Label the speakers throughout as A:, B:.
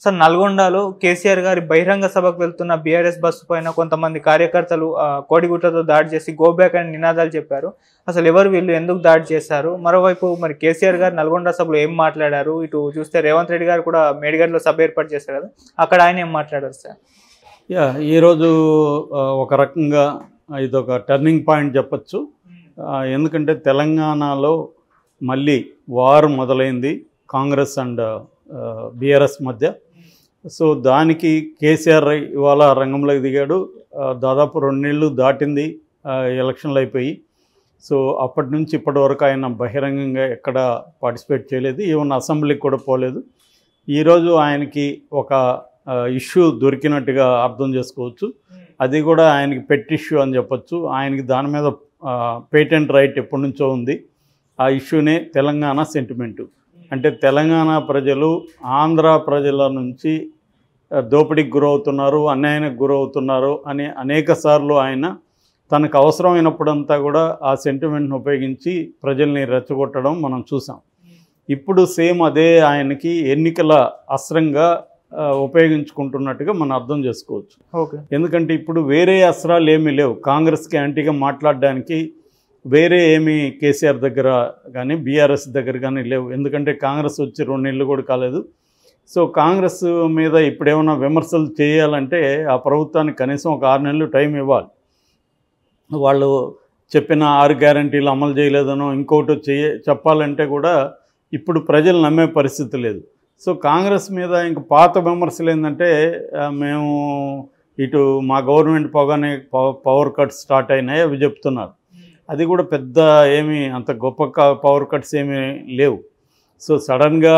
A: Sir నల్గొండలో కేసీఆర్ గారి బహిరంగ సభకు వెళ్తున్న బీఆర్ఎస్ బస్సు పైన కొంతమంది కార్యకర్తలు కోడిగుట్టతో దాడి చేసి గో బ్యాక్ అని నినాదాలు చెప్పారు. అసలు ఎవరు వీళ్ళు, ఎందుకు దాడి చేశారు? మరోవైపు మరి కేసీఆర్ గారు నల్గొండ సభలో ఏం మాట్లాడారు? ఇటు చూస్తే రేవంత్ రెడ్డి గారు కూడా మేడిగడ్డలో సభ ఏర్పాటు చేశారు కదా, అక్కడ ఆయన ఏం మాట్లాడారు సార్?
B: ఈరోజు ఒక రకంగా ఇదొక టర్నింగ్ పాయింట్ చెప్పచ్చు. ఎందుకంటే తెలంగాణలో మళ్ళీ వార్ మొదలైంది కాంగ్రెస్ అండ్ బీఆర్ఎస్ మధ్య. సో దానికి కేసీఆర్ ఇవాళ రంగంలోకి దిగాడు. దాదాపు 2 నెలలు దాటింది ఎలక్షన్లు అయిపోయి. సో అప్పటి నుంచి ఇప్పటి వరకు ఆయన బహిరంగంగా ఎక్కడ పార్టిసిపేట్ చేయలేదు, ఈవెన్ అసెంబ్లీకి కూడా పోలేదు. ఈరోజు ఆయనకి ఒక ఇష్యూ దొరికినట్టుగా అర్థం చేసుకోవచ్చు. అది కూడా ఆయనకి పెట్ ఇష్యూ అని చెప్పచ్చు. ఆయనకి దాని మీద పేటెంట్ రైట్ ఎప్పటి నుంచో ఉంది. ఆ ఇష్యూనే తెలంగాణ సెంటిమెంటు. అంటే తెలంగాణ ప్రజలు ఆంధ్ర ప్రజల నుంచి దోపిడీకి గురవుతున్నారు, అన్యాయానికి గురవుతున్నారు అని అనేక సార్లు ఆయన తనకు అవసరమైనప్పుడంతా కూడా ఆ సెంటిమెంట్ను ఉపయోగించి ప్రజల్ని రెచ్చగొట్టడం మనం చూసాం. ఇప్పుడు సేమ్ అదే ఆయనకి ఎన్నికల అస్త్రంగా ఉపయోగించుకుంటున్నట్టుగా మనం అర్థం చేసుకోవచ్చు. ఎందుకంటే ఇప్పుడు వేరే అస్త్రాలు ఏమీ లేవు. కాంగ్రెస్కి యాంటీగా మాట్లాడడానికి వేరే ఏమీ కేసీఆర్ దగ్గర కానీ బీఆర్ఎస్ దగ్గర కానీ లేవు. ఎందుకంటే కాంగ్రెస్ వచ్చి 2 నెలలు కూడా కాలేదు. సో కాంగ్రెస్ మీద ఇప్పుడు ఏమైనా విమర్శలు చేయాలంటే ఆ ప్రభుత్వానికి కనీసం ఒక 6 నెలలు టైం ఇవ్వాలి. వాళ్ళు చెప్పిన 6 గ్యారంటీలు అమలు చేయలేదనో ఇంకోటి చెప్పాలంటే కూడా ఇప్పుడు ప్రజలు నమ్మే పరిస్థితి లేదు. సో కాంగ్రెస్ మీద ఇంక పాత విమర్శలు ఏంటంటే మేము ఇటు మా గవర్నమెంట్ పోగానే పవర్ కట్స్ స్టార్ట్ అయినాయి అవి చెప్తున్నారు. అది కూడా పెద్ద ఏమీ అంత గొప్ప పవర్ కట్స్ ఏమీ లేవు. సో సడన్గా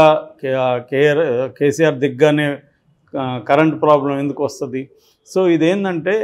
B: కేసీఆర్ దిగ్గానే కరెంట్ ప్రాబ్లం ఎందుకు వస్తుంది? సో ఇదేంటంటే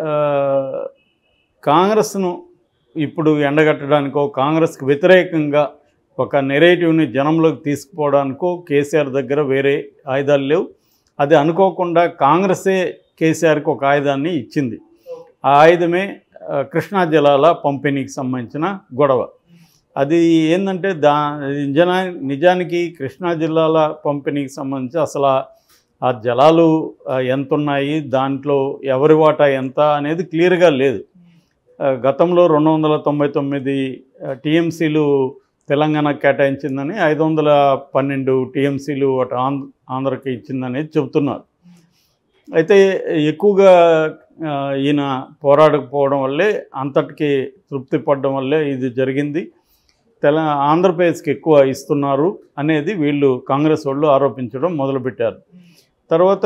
B: కాంగ్రెస్ను ఇప్పుడు ఎండగట్టడానికో కాంగ్రెస్కి వ్యతిరేకంగా ఒక నెరేటివ్ని జనంలోకి తీసుకుపోవడానికో కేసీఆర్ దగ్గర వేరే ఆయుధాలు లేవు. అది అనుకోకుండా కాంగ్రెసే కేసీఆర్కి ఒక ఆయుధాన్ని ఇచ్చింది. ఆ ఆయుధమే కృష్ణా జలాల పంపిణీకి సంబంధించిన గొడవ. అది ఏంటంటే నిజానికి కృష్ణా జిల్లాల పంపిణీకి సంబంధించి అసలు ఆ జలాలు ఎంత ఉన్నాయి, దాంట్లో ఎవరి వాటా ఎంత అనేది క్లియర్గా లేదు. గతంలో 299 టీఎంసీలు తెలంగాణకు కేటాయించిందని, 512 టీఎంసీలు అటు ఆంధ్రకి ఇచ్చిందనేది చెబుతున్నారు. అయితే ఎక్కువగా ఈయన పోరాడకపోవడం వల్లే, అంతటికి తృప్తి పడడం వల్లే ఇది జరిగింది. ఆంధ్రప్రదేశ్కి ఎక్కువ ఇస్తున్నారు అనేది వీళ్ళు కాంగ్రెస్ వాళ్ళు ఆరోపించడం మొదలుపెట్టారు. తర్వాత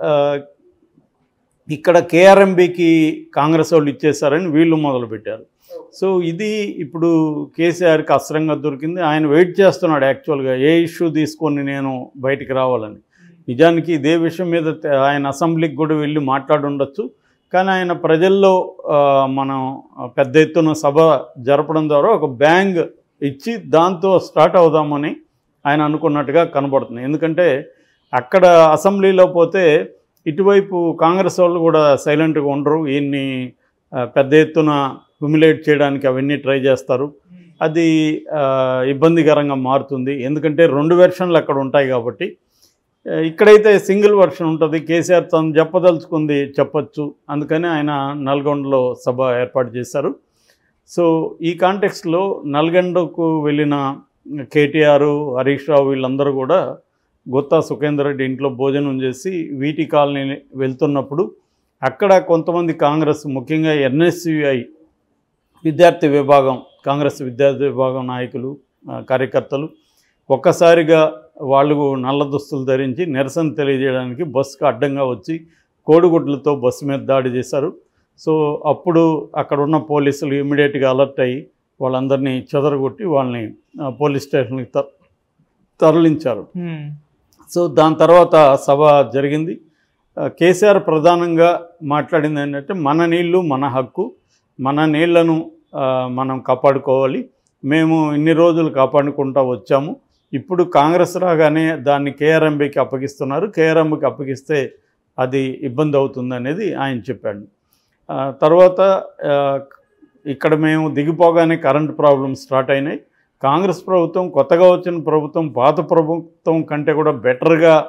B: ఇక్కడ కేఆర్ఎంబీకి కాంగ్రెస్ వాళ్ళు ఇచ్చేశారని వీళ్ళు మొదలుపెట్టారు. సో ఇది ఇప్పుడు కేసీఆర్కి అస్త్రంగా దొరికింది. ఆయన వెయిట్ చేస్తున్నాడు యాక్చువల్గా ఏ ఇష్యూ తీసుకొని నేను బయటికి రావాలని. నిజానికి ఇదే విషయం మీద ఆయన అసెంబ్లీకి కూడా వెళ్ళి మాట్లాడి ఉండొచ్చు. కానీ ఆయన ప్రజల్లో మనం పెద్ద ఎత్తున సభ జరపడం ద్వారా ఒక బ్యాంగ్ ఇచ్చి దాంతో స్టార్ట్ అవుదామని ఆయన అనుకున్నట్టుగా కనబడుతుంది. ఎందుకంటే అక్కడ అసెంబ్లీలో పోతే ఇటువైపు కాంగ్రెస్ వాళ్ళు కూడా సైలెంట్గా ఉండరు. ఈయన్ని పెద్ద ఎత్తున హ్యూమిలేట్ చేయడానికి అవన్నీ ట్రై చేస్తారు. అది ఇబ్బందికరంగా మారుతుంది. ఎందుకంటే 2 వెర్షన్లు అక్కడ ఉంటాయి కాబట్టి. ఇక్కడైతే సింగిల్ వెర్షన్ ఉంటుంది. కేసీఆర్ తను చెప్పదలుచుకుంది చెప్పచ్చు. అందుకని ఆయన నల్గొండలో సభ ఏర్పాటు చేశారు. సో ఈ కాంటెక్స్ట్లో నల్గొండకు వెళ్ళిన కేటీఆర్, హరీష్ రావు వీళ్ళందరూ కూడా గుత్తా సుఖేందర్ రెడ్డి ఇంట్లో భోజనం చేసి వీటి కాలనీ వెళ్తున్నప్పుడు అక్కడ కొంతమంది కాంగ్రెస్, ముఖ్యంగా ఎన్ఎస్యుఐ విద్యార్థి విభాగం, కాంగ్రెస్ విద్యార్థి విభాగం నాయకులు, కార్యకర్తలు ఒక్కసారిగా వాళ్ళు నల్ల దుస్తులు ధరించి నిరసన తెలియజేయడానికి బస్సుకు అడ్డంగా వచ్చి కోడిగుడ్లతో బస్సు మీద దాడి చేశారు. సో అప్పుడు అక్కడ ఉన్న పోలీసులు ఇమ్మీడియట్గా అలర్ట్ అయ్యి వాళ్ళందరినీ చెదరగొట్టి వాళ్ళని పోలీస్ స్టేషన్కి తరలించారు. సో దాని తర్వాత సభ జరిగింది. కేసీఆర్ ప్రధానంగా మాట్లాడింది ఏంటంటే మన నీళ్ళు మన హక్కు, మన నీళ్లను మనం కాపాడుకోవాలి, మేము ఇన్ని రోజులు కాపాడుకుంటూ వచ్చాము, ఇప్పుడు కాంగ్రెస్ రాగానే దాన్ని కేఆర్ఎంబీకి అప్పగిస్తున్నారు, కేఆర్ఎంబీకి అప్పగిస్తే అది ఇబ్బంది అవుతుంది అనేది ఆయన చెప్పాడు. తర్వాత ఇక్కడ మేము దిగిపోగానే కరెంట్ ప్రాబ్లమ్స్ స్టార్ట్ అయినాయి. కాంగ్రెస్ ప్రభుత్వం, కొత్తగా వచ్చిన ప్రభుత్వం పాత ప్రభుత్వం కంటే కూడా బెటర్గా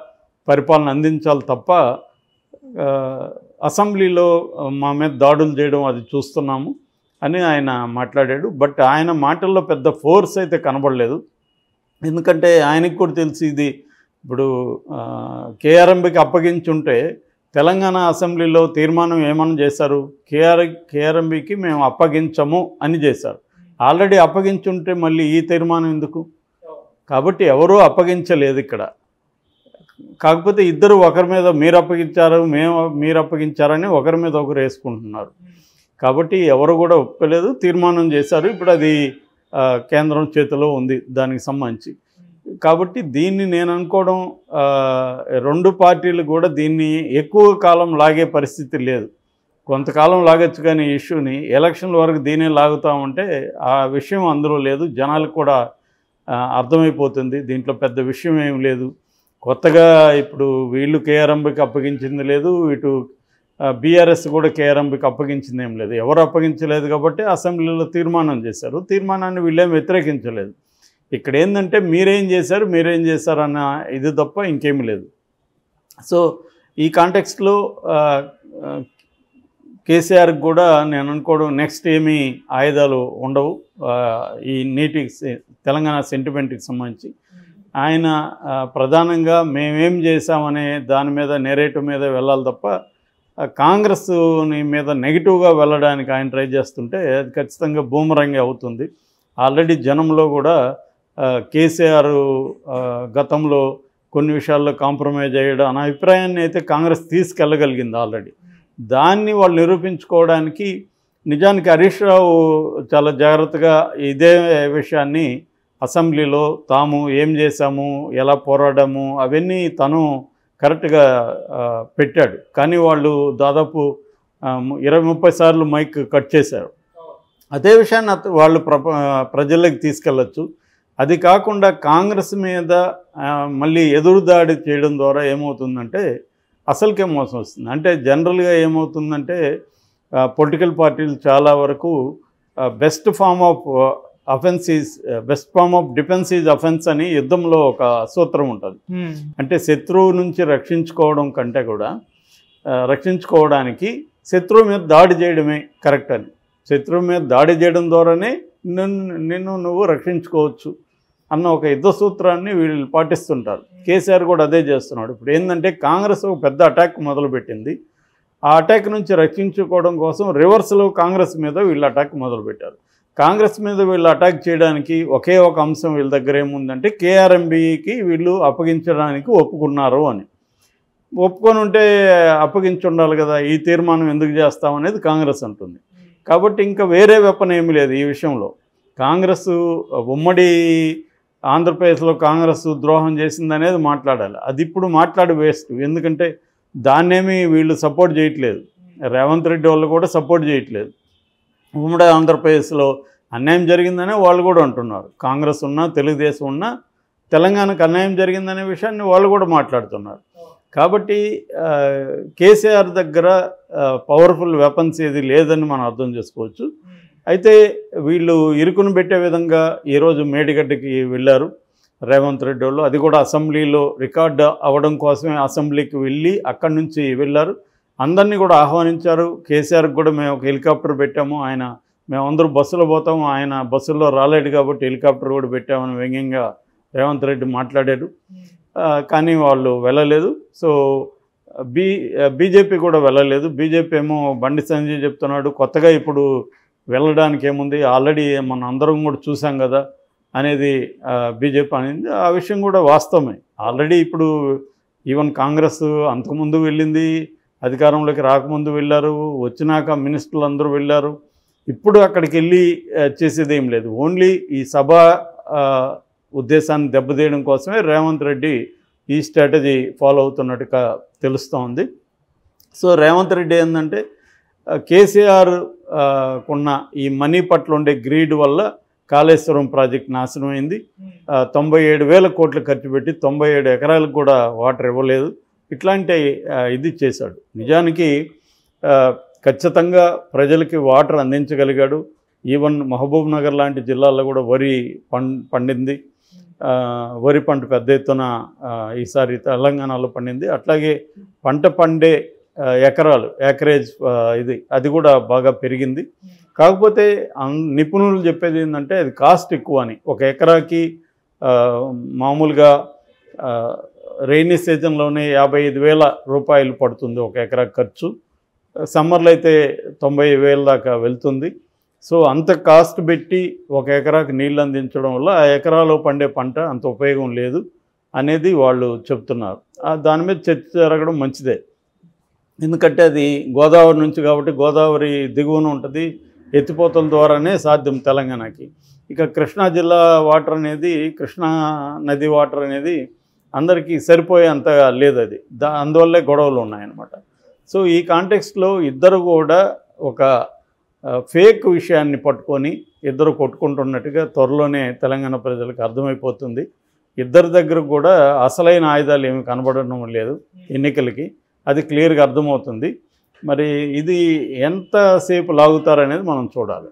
B: పరిపాలన అందించాలి తప్ప అసెంబ్లీలో మా మీద దాడులు చేయడం అది చూస్తున్నాము అని ఆయన మాట్లాడాడు. బట్ ఆయన మాటల్లో పెద్ద ఫోర్స్ అయితే కనబడలేదు. ఎందుకంటే ఆయనకు కూడా తెలిసి ఇది ఇప్పుడు కేఆర్ఎంబీకి అప్పగించుంటే తెలంగాణ అసెంబ్లీలో తీర్మానం ఏమన్నా చేశారు, కేఆర్ఎంబీకి మేము అప్పగించము అని చేశారు. ఆల్రెడీ అప్పగించుంటే మళ్ళీ ఈ తీర్మానం ఎందుకు? కాబట్టి ఎవరూ అప్పగించలేదు ఇక్కడ. కాకపోతే ఇద్దరు ఒకరి మీద మీరు అప్పగించారు మీరు అప్పగించారని ఒకరి మీద ఒకరు వేసుకుంటున్నారు. కాబట్టి ఎవరు కూడా ఒప్పుకోలేదు, తీర్మానం చేశారు. ఇప్పుడు అది కేంద్రం చేతిలో ఉంది దానికి సంబంధించి. కాబట్టి దీన్ని నేను అనుకోవడం రెండు పార్టీలు కూడా దీన్ని ఎక్కువ కాలం లాగే పరిస్థితి లేదు. కొంతకాలం లాగచ్చు కానీ ఇష్యూని ఎలక్షన్ల వరకు దీనే లాగుతామంటే ఆ విషయం అందులో లేదు. జనాలకు కూడా అర్థమైపోతుంది దీంట్లో పెద్ద విషయం ఏం లేదు. కొత్తగా ఇప్పుడు వీళ్ళు కేఆర్ఎంబీకి అప్పగించింది లేదు, ఇటు బీఆర్ఎస్ కూడా కేఆర్ఎంబీకి అప్పగించింది ఏం లేదు. ఎవరు అప్పగించలేదు కాబట్టి అసెంబ్లీలో తీర్మానం చేశారు. తీర్మానాన్ని వీళ్ళేం వ్యతిరేకించలేదు. ఇక్కడ ఏంటంటే మీరేం చేశారు అన్న ఇది తప్ప ఇంకేమీ లేదు. సో ఈ కాంటెక్స్ట్లో కేసీఆర్కి కూడా నేను అనుకోవడం నెక్స్ట్ ఏమీ ఆయుధాలు ఉండవు ఈ తెలంగాణ సెంటిమెంట్కి సంబంధించి. ఆయన ప్రధానంగా మేమేం చేశామనే దాని మీద నెరేటివ్ మీద వెళ్ళాలి తప్ప కాంగ్రెస్ని మీద నెగిటివ్గా వెళ్ళడానికి ఆయన ట్రై చేస్తుంటే అది ఖచ్చితంగా బూమరంగే అవుతుంది. ఆల్రెడీ జనంలో కూడా కేసీఆర్ గతంలో కొన్ని విషయాల్లో కాంప్రమైజ్ అయ్యాడు అన్న అభిప్రాయాన్ని అయితే కాంగ్రెస్ తీసుకెళ్ళగలిగింది ఆల్రెడీ. దాన్ని వాళ్ళు నిరూపించుకోవడానికి నిజానికి హరీష్ రావు చాలా జాగ్రత్తగా ఇదే విషయాన్ని అసెంబ్లీలో తాము ఏం చేశాము, ఎలా పోరాడాము అవన్నీ తను కరెక్ట్గా పెట్టాడు. కానీ వాళ్ళు దాదాపు 20-30 సార్లు మైక్ కట్ చేశారు. అదే విషయాన్ని వాళ్ళు ప్రజల్లోకి తీసుకెళ్ళచ్చు. అది కాకుండా కాంగ్రెస్ మీద మళ్ళీ ఎదురుదాడి చేయడం ద్వారా ఏమవుతుందంటే అసలుకే మోసం వస్తుంది. అంటే జనరల్గా ఏమవుతుందంటే పొలిటికల్ పార్టీలు చాలా వరకు best form of defence is offence అని యుద్ధంలో ఒక సూత్రం ఉంటుంది. అంటే శత్రువు నుంచి రక్షించుకోవడం కంటే కూడా రక్షించుకోవడానికి శత్రువు మీద దాడి చేయడమే కరెక్ట్ అని. శత్రువు మీద దాడి చేయడం ద్వారానే నిన్ను నువ్వు రక్షించుకోవచ్చు అన్న ఒక యుద్ధ సూత్రాన్ని వీళ్ళు పాటిస్తుంటారు. కేసీఆర్ కూడా అదే చేస్తున్నాడు. ఇప్పుడు ఏంటంటే కాంగ్రెస్ ఒక పెద్ద అటాక్ మొదలుపెట్టింది. ఆ అటాక్ నుంచి రక్షించుకోవడం కోసం రివర్స్లో కాంగ్రెస్ మీద వీళ్ళు అటాక్ మొదలుపెట్టారు. కాంగ్రెస్ మీద వీళ్ళు అటాక్ చేయడానికి ఒకే ఒక అంశం వీళ్ళ దగ్గర ఏముందంటే కేఆర్ఎంబీకి వీళ్ళు అప్పగించడానికి ఒప్పుకున్నారు అని. ఒప్పుకొని ఉంటే అప్పగించి ఉండాలి కదా, ఈ తీర్మానం ఎందుకు చేస్తామనేది కాంగ్రెస్ అంటుంది. కాబట్టి ఇంకా వేరే వెపన్ ఏమీ లేదు ఈ విషయంలో. కాంగ్రెస్ ఉమ్మడి ఆంధ్రప్రదేశ్లో కాంగ్రెస్ ద్రోహం చేసిందనేది మాట్లాడాలి. అది ఇప్పుడు మాట్లాడి వేస్ట్. ఎందుకంటే దాన్నేమి వీళ్ళు సపోర్ట్ చేయట్లేదు. రేవంత్ రెడ్డి వాళ్ళు కూడా సపోర్ట్ చేయట్లేదు. ఉమ్మడి ఆంధ్రప్రదేశ్లో అన్యాయం జరిగిందనే వాళ్ళు కూడా అంటున్నారు. కాంగ్రెస్ ఉన్నా తెలుగుదేశం ఉన్నా తెలంగాణకు అన్యాయం జరిగిందనే విషయాన్ని వాళ్ళు కూడా మాట్లాడుతున్నారు. కాబట్టి కేసీఆర్ దగ్గర పవర్ఫుల్ వెపన్స్ ఏది లేదని మనం అర్థం చేసుకోవచ్చు. అయితే వీళ్ళు ఇరుకును పెట్టే విధంగా ఈరోజు మేడిగడ్డకి వెళ్ళారు రేవంత్ రెడ్డి వాళ్ళు. అది కూడా అసెంబ్లీలో రికార్డ్ అవ్వడం కోసమే అసెంబ్లీకి వెళ్ళి అక్కడి నుంచి వెళ్ళారు. అందరినీ కూడా ఆహ్వానించారు. కేసీఆర్కి కూడా మేము ఒక హెలికాప్టర్ పెట్టాము, మేమందరూ బస్సులో పోతాము, ఆయన బస్సుల్లో రాలేడు కాబట్టి హెలికాప్టర్ కూడా పెట్టామని వ్యంగ్యంగా రేవంత్ రెడ్డి మాట్లాడారు. కానీ వాళ్ళు వెళ్ళలేదు. సో బీజేపీ కూడా వెళ్ళలేదు. బీజేపీ ఏమో బండి సంజయ్ చెప్తున్నాడు కొత్తగా ఇప్పుడు వెళ్ళడానికి ఏముంది, ఆల్రెడీ మనం అందరం కూడా చూసాం కదా అనేది బీజేపీ అనేది. ఆ విషయం కూడా వాస్తవమే. ఆల్రెడీ ఇప్పుడు ఈవెన్ కాంగ్రెస్ అంతకుముందు వెళ్ళింది, అధికారంలోకి రాకముందు వెళ్ళారు, వచ్చినాక మినిస్టర్లు అందరూ వెళ్ళారు. ఇప్పుడు అక్కడికి వెళ్ళి చేసేది ఏం లేదు. ఓన్లీ ఈ సభ ఉద్దేశాన్ని దెబ్బతీయడం కోసమే రేవంత్ రెడ్డి ఈ స్ట్రాటజీ ఫాలో అవుతున్నట్టుగా తెలుస్తోంది. సో రేవంత్ రెడ్డి ఏంటంటే కేసీఆర్ కొన్న ఈ మనీ పట్ల ఉండే గ్రీడ్ వల్ల కాళేశ్వరం ప్రాజెక్ట్ నాశనమైంది. 97,000 కోట్లు ఖర్చు పెట్టి 97 ఎకరాలకు కూడా వాటర్ ఇవ్వలేదు. ఇట్లాంటి ఇది చేశాడు. నిజానికి ఖచ్చితంగా ప్రజలకి వాటర్ అందించగలిగాడు. ఈవెన్ మహబూబ్ నగర్ లాంటి జిల్లాల్లో కూడా వరి పండింది. వరి పంట పెద్ద ఎత్తున ఈసారి తెలంగాణలో పండింది. అట్లాగే పంట పండే ఎకరేజ్ అది కూడా బాగా పెరిగింది. కాకపోతే నిపుణులు చెప్పేది ఏంటంటే అది కాస్ట్ ఎక్కువ అని. ఒక ఎకరాకి మామూలుగా రెయినీ సీజన్లోనే 55,000 రూపాయలు పడుతుంది ఒక ఎకరా ఖర్చు. సమ్మర్లో అయితే 90,000 దాకా వెళ్తుంది. సో అంత కాస్ట్ పెట్టి ఒక ఎకరాకి నీళ్ళు అందించడం వల్ల ఆ ఎకరాలో పండే పంట అంత ఉపయోగం లేదు అనేది వాళ్ళు చెప్తున్నారు. దాని మీద చర్చ జరగడం మంచిదే. ఎందుకంటే అది గోదావరి నుంచి కాబట్టి గోదావరి దిగువన ఉంటుంది, ఎత్తిపోతల ద్వారానే సాధ్యం తెలంగాణకి. ఇక కృష్ణా జిల్లా వాటర్ అనేది, కృష్ణా నది వాటర్ అనేది అందరికీ సరిపోయేంత లేదు. అది అందువల్లే గొడవలు ఉన్నాయన్నమాట. సో ఈ కాంటెక్స్ట్లో ఇద్దరు కూడా ఒక ఫేక్ విషయాన్ని పట్టుకొని ఇద్దరు కొట్టుకుంటున్నట్టుగా త్వరలోనే తెలంగాణ ప్రజలకు అర్థమైపోతుంది. ఇద్దరి దగ్గర కూడా అసలైన ఆయుధాలు ఏమి కనబడడం లేదు ఎన్నికలకి, అది క్లియర్గా అర్థమవుతుంది. మరి ఇది ఎంతసేపు లాగుతారనేది మనం చూడాలి.